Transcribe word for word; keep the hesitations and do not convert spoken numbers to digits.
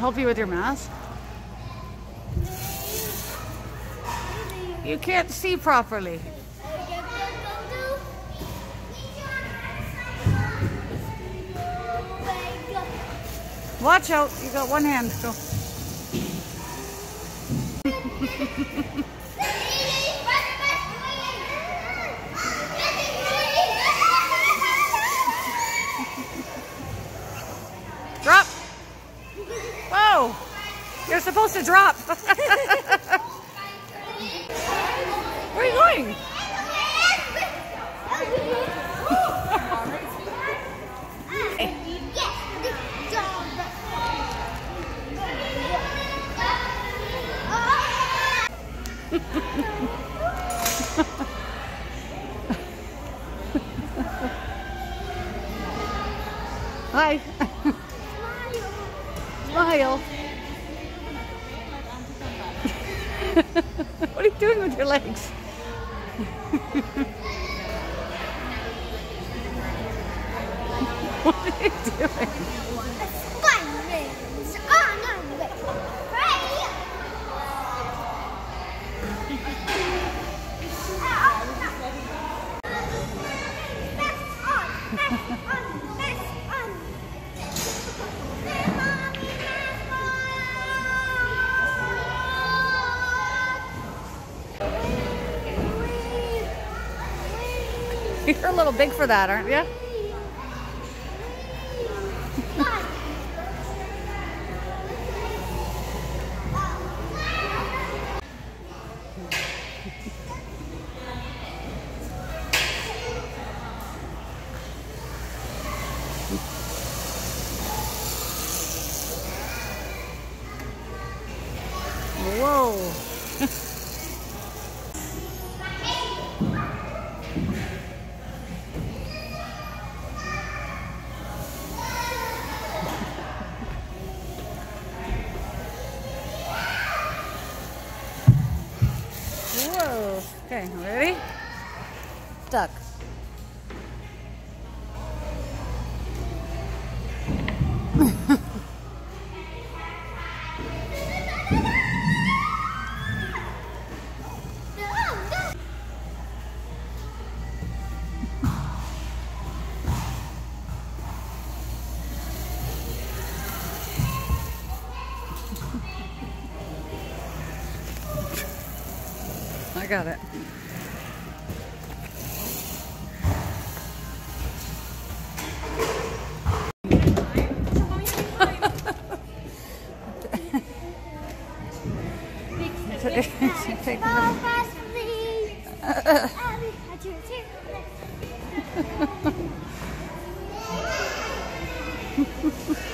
help you with your mask? You can't see properly. Watch out, you got one hand. Go. Drop. Whoa, you're supposed to drop. Where are you going? Hi. Smile. What are you doing with your legs? What are you doing? You're a little big for that, aren't you? Whoa. Whoa. Okay, ready? Stuck. I got it. Take Go fast, please.